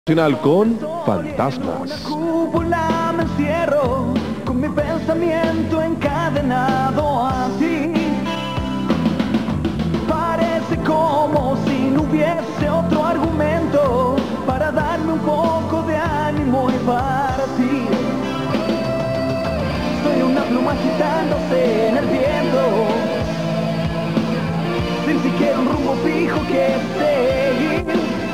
Final con Fantasmas. Una cúpula me encierro, con mi pensamiento encadenado a ti. Parece como si no hubiese otro argumento para darme un poco de ánimo y para ti. Soy una pluma agitándose en el viento, sin siquiera un rumbo fijo que seguir.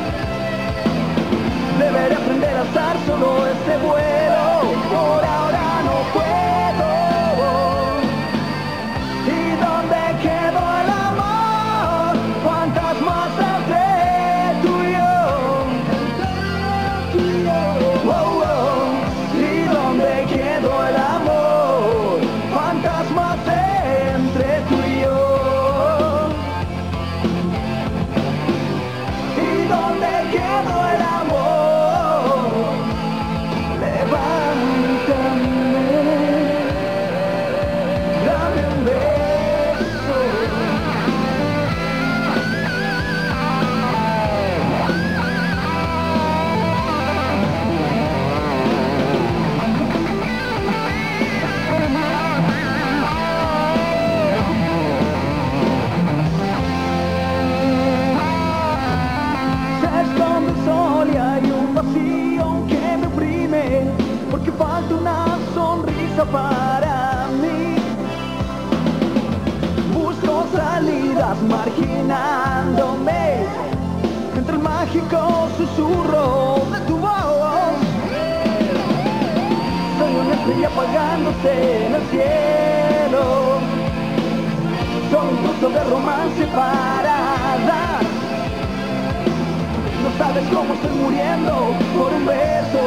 Deberé aprender a alzar solo este vuelo. Por ahora no puedo. ¿Y dónde quedó el amor? Fantasmas entre tú y yo. Oh, oh. ¿Y dónde quedó el amor? Fantasmas entre tú y yo. ¿Y dónde quedó el amor? Porque falta una sonrisa para mí. Busco salidas marginándome entre el mágico susurro de tu voz. Soy una estrella apagándose en el cielo, soy un trozo de romance parada. No sabes cómo estoy muriendo por un beso.